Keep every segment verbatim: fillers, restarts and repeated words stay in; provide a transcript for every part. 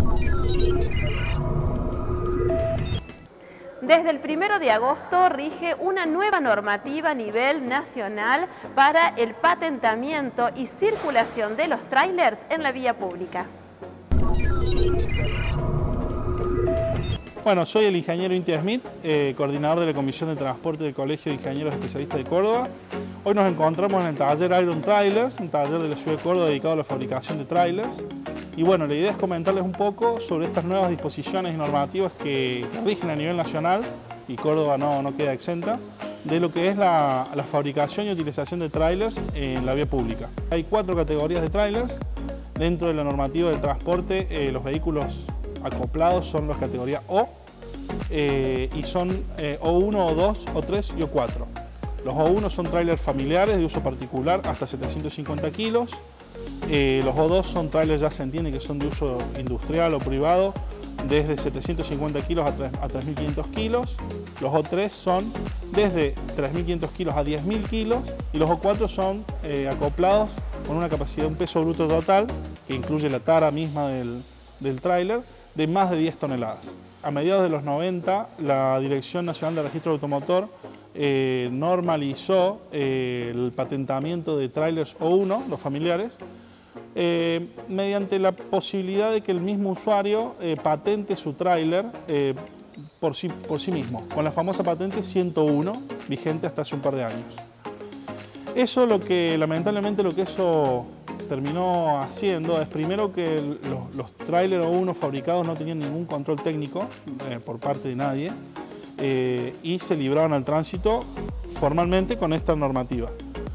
Desde el primero de agosto rige una nueva normativa a nivel nacional para el patentamiento y circulación de los tráilers en la vía pública. Bueno, soy el ingeniero Inti Smith, eh, coordinador de la Comisión de Transporte del Colegio de Ingenieros Especialistas de Córdoba. Hoy nos encontramos en el taller Iron Trailers, un taller de la ciudad de Córdoba dedicado a la fabricación de trailers. Y bueno, la idea es comentarles un poco sobre estas nuevas disposiciones y normativas que, que rigen a nivel nacional, y Córdoba no, no queda exenta, de lo que es la, la fabricación y utilización de trailers en la vía pública. Hay cuatro categorías de trailers. Dentro de la normativa del transporte, eh, los vehículos acoplados son los categoría O, eh, y son eh, O uno, O dos, O tres y O cuatro. Los O uno son trailers familiares de uso particular hasta setecientos cincuenta kilos. Eh, los O dos son trailers, ya se entiende que son de uso industrial o privado, desde setecientos cincuenta kilos a tres mil quinientos kilos. Los O tres son desde tres mil quinientos kilos a diez mil kilos. Y los O cuatro son eh, acoplados con una capacidad, un peso bruto total, que incluye la tara misma del, del tráiler, de más de diez toneladas. A mediados de los noventa, la Dirección Nacional de Registro Automotor eh, normalizó eh, el patentamiento de trailers O uno, los familiares, eh, mediante la posibilidad de que el mismo usuario eh, patente su tráiler eh, por, sí, por sí mismo, con la famosa patente ciento uno, vigente hasta hace un par de años. Eso lo que, lamentablemente, lo que eso terminó haciendo es primero que los, los trailers O uno fabricados no tenían ningún control técnico eh, por parte de nadie, eh, y se libraron al tránsito formalmente con esta normativa.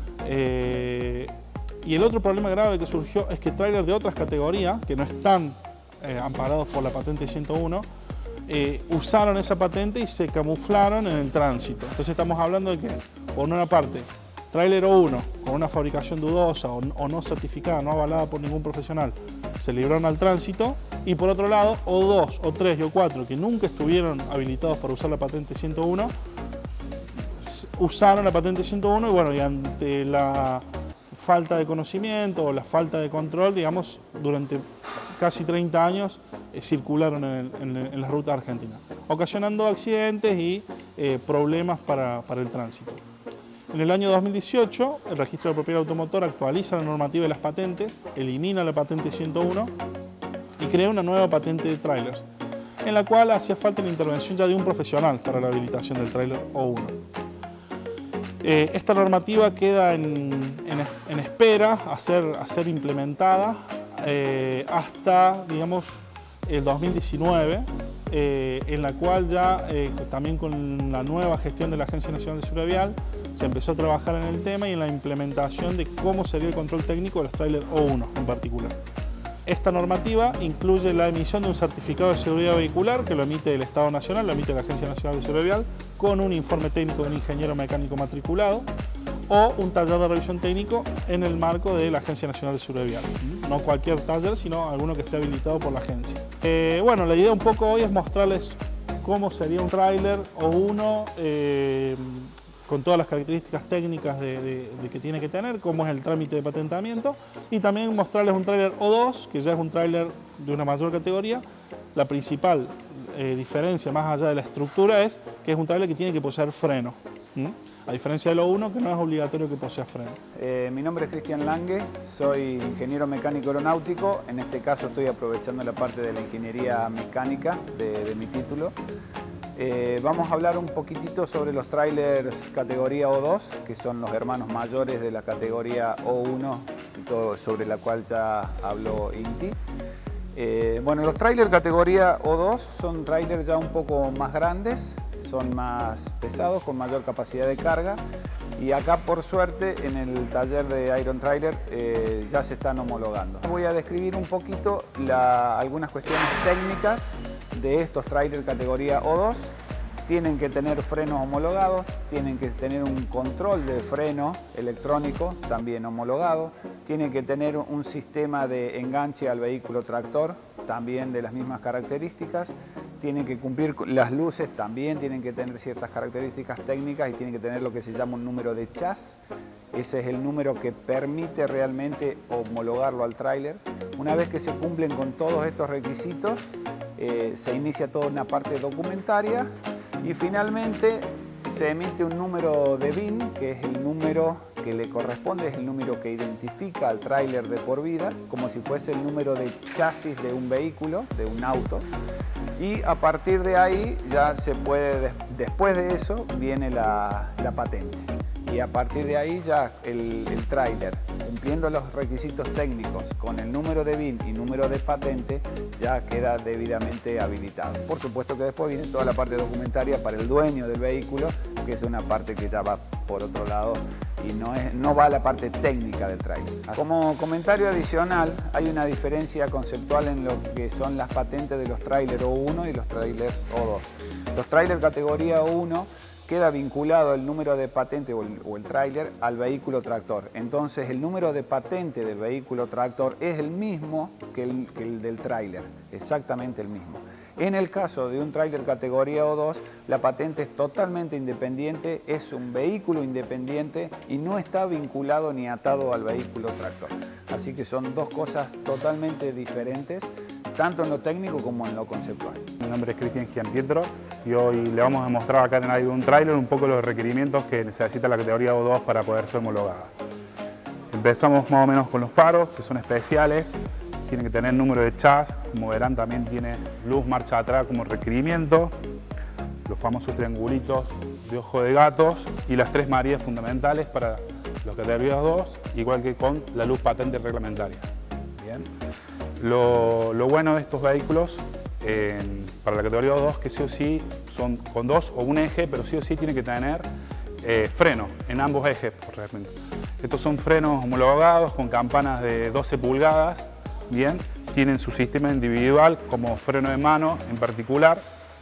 Eh, y el otro problema grave que surgió es que trailers de otras categorías, que no están eh, amparados por la patente ciento uno, eh, usaron esa patente y se camuflaron en el tránsito. Entonces estamos hablando de que, por una parte, trailer O uno, con una fabricación dudosa o, o no certificada, no avalada por ningún profesional, se libraron al tránsito. Y por otro lado, O dos, O tres y O cuatro, que nunca estuvieron habilitados para usar la patente ciento uno, usaron la patente ciento uno y bueno, y ante la falta de conocimiento o la falta de control, digamos, durante casi treinta años eh, circularon en, el, en, en la ruta argentina, ocasionando accidentes y eh, problemas para, para el tránsito. En el año dos mil dieciocho, el Registro de Propiedad Automotor actualiza la normativa de las patentes, elimina la patente ciento uno y crea una nueva patente de trailers, en la cual hacía falta la intervención ya de un profesional para la habilitación del trailer O uno. Eh, esta normativa queda en, en, en espera a ser, a ser implementada eh, hasta, digamos, el dos mil diecinueve, eh, en la cual ya eh, también con la nueva gestión de la Agencia Nacional de Seguridad Vial se empezó a trabajar en el tema y en la implementación de cómo sería el control técnico de los trailers O uno en particular. Esta normativa incluye la emisión de un certificado de seguridad vehicular que lo emite el Estado Nacional, lo emite la Agencia Nacional de Seguridad Vial, con un informe técnico de un ingeniero mecánico matriculado o un taller de revisión técnico en el marco de la Agencia Nacional de Seguridad Vial. No cualquier taller, sino alguno que esté habilitado por la agencia. Eh, bueno, la idea un poco hoy es mostrarles cómo sería un tráiler O uno, eh, con todas las características técnicas de, de, de que tiene que tener, cómo es el trámite de patentamiento, y también mostrarles un tráiler O dos, que ya es un tráiler de una mayor categoría. La principal eh, diferencia, más allá de la estructura, es que es un tráiler que tiene que poseer freno, ¿Mm? a diferencia del O uno, que no es obligatorio que posea freno. Eh, mi nombre es Cristian Lange, soy ingeniero mecánico aeronáutico. En este caso estoy aprovechando la parte de la ingeniería mecánica de, de mi título. Eh, vamos a hablar un poquitito sobre los trailers categoría O dos, que son los hermanos mayores de la categoría O uno, todo sobre la cual ya habló Inti. Eh, bueno, los trailers categoría O dos son trailers ya un poco más grandes, son más pesados, con mayor capacidad de carga. Y acá, por suerte, en el taller de Iron Trailer eh, ya se están homologando. Voy a describir un poquito la, algunas cuestiones técnicas de estos trailers categoría O dos. Tienen que tener frenos homologados, tienen que tener un control de freno electrónico también homologado, tienen que tener un sistema de enganche al vehículo tractor también de las mismas características, tienen que cumplir las luces, también tienen que tener ciertas características técnicas y tienen que tener lo que se llama un número de chas. Ese es el número que permite realmente homologarlo al tráiler. Una vez que se cumplen con todos estos requisitos, eh, se inicia toda una parte documentaria y finalmente se emite un número de B I N, que es el número que le corresponde, es el número que identifica al tráiler de por vida, como si fuese el número de chasis de un vehículo, de un auto. Y a partir de ahí ya se puede, después de eso viene la, la patente. Y a partir de ahí ya el, el tráiler, cumpliendo los requisitos técnicos con el número de B I N y número de patente, ya queda debidamente habilitado. Por supuesto que después viene toda la parte documentaria para el dueño del vehículo, que es una parte que ya va por otro lado y no, es, no va a la parte técnica del tráiler. Como comentario adicional, hay una diferencia conceptual en lo que son las patentes de los tráiler O uno y los trailers O dos. Los tráiler categoría O uno queda vinculado el número de patente o el, o el tráiler al vehículo tractor. Entonces el número de patente del vehículo tractor es el mismo que el, que el del tráiler, exactamente el mismo. En el caso de un tráiler categoría O dos, la patente es totalmente independiente, es un vehículo independiente y no está vinculado ni atado al vehículo tractor. Así que son dos cosas totalmente diferentes, tanto en lo técnico como en lo conceptual. Mi nombre es Cristian Gianpietro y hoy le vamos a mostrar acá en el un tráiler un poco los requerimientos que necesita la categoría O dos para poder ser homologada. Empezamos más o menos con los faros, que son especiales. Tiene que tener número de chas, como verán también tiene luz marcha atrás como requerimiento, los famosos triangulitos de ojo de gatos y las tres marías fundamentales para los categorías dos, igual que con la luz patente reglamentaria. Bien. Lo, lo bueno de estos vehículos eh, para la categoría dos que sí o sí son con dos o un eje, pero sí o sí tiene que tener eh, freno en ambos ejes. Por ejemplo. Estos son frenos homologados con campanas de doce pulgadas. Bien, tienen su sistema individual como freno de mano en particular,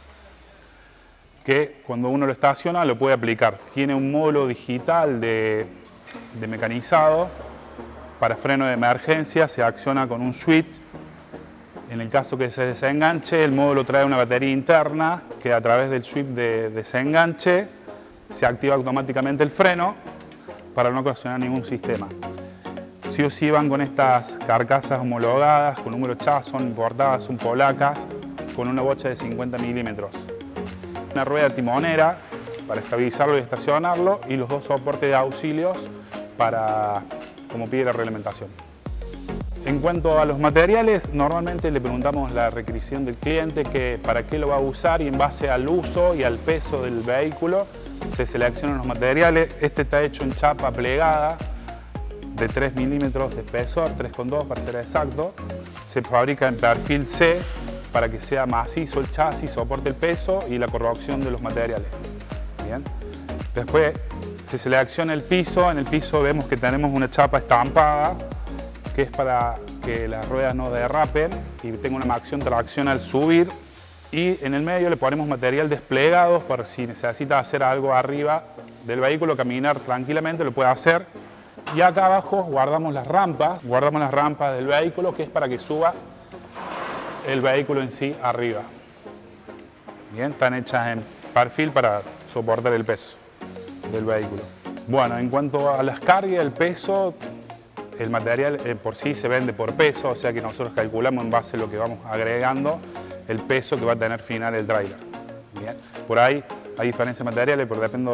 que cuando uno lo estaciona lo puede aplicar. Tiene un módulo digital de, de mecanizado para freno de emergencia, se acciona con un switch. En el caso que se desenganche, el módulo trae una batería interna que a través del switch de desenganche se activa automáticamente el freno para no ocasionar ningún sistema. Sí o sí van con estas carcasas homologadas, con número chas, son importadas, son polacas, con una bocha de cincuenta milímetros. Una rueda timonera para estabilizarlo y estacionarlo y los dos soportes de auxilios para, como pide la reglamentación. En cuanto a los materiales, normalmente le preguntamos la requisición del cliente, que para qué lo va a usar y en base al uso y al peso del vehículo se seleccionan los materiales. Este está hecho en chapa plegada, de tres milímetros de espesor, tres coma dos para ser exacto. Se fabrica en perfil C para que sea macizo el chasis, soporte el peso y la corrosión de los materiales. Bien. Después se selecciona el piso. En el piso vemos que tenemos una chapa estampada que es para que las ruedas no derrapen y tenga una máxima tracción al subir. Y en el medio le ponemos material desplegado para si necesita hacer algo arriba del vehículo, caminar tranquilamente, lo puede hacer. Y acá abajo guardamos las rampas, guardamos las rampas del vehículo, que es para que suba el vehículo en sí arriba. Bien, están hechas en perfil para soportar el peso del vehículo. Bueno, en cuanto a las cargas, el peso, el material eh, por sí se vende por peso, o sea que nosotros calculamos en base a lo que vamos agregando el peso que va a tener final el tráiler. Bien, por ahí hay diferencias materiales, pero depende.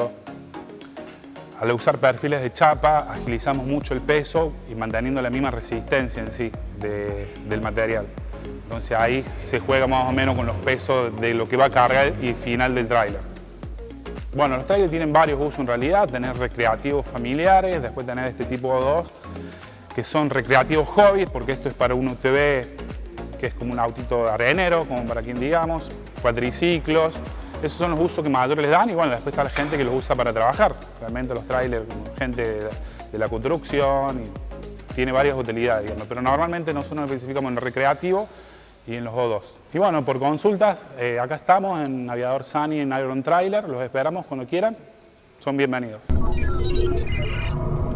Al usar perfiles de chapa, agilizamos mucho el peso y manteniendo la misma resistencia en sí de, del material. Entonces ahí se juega más o menos con los pesos de lo que va a cargar y final del tráiler. Bueno, los trailers tienen varios usos en realidad, tener recreativos familiares, después tener este tipo de dos, que son recreativos hobbies, porque esto es para un U T V que es como un autito arenero, como para quien digamos, cuatriciclos. Esos son los usos que mayores les dan y bueno, después está la gente que los usa para trabajar. Realmente los trailers, gente de, de la construcción, y tiene varias utilidades, digamos. Pero normalmente nosotros nos especificamos en el recreativo y en los O dos. Y bueno, por consultas, eh, acá estamos en Aviador Sani, en Iron Trailer. Los esperamos cuando quieran. Son bienvenidos.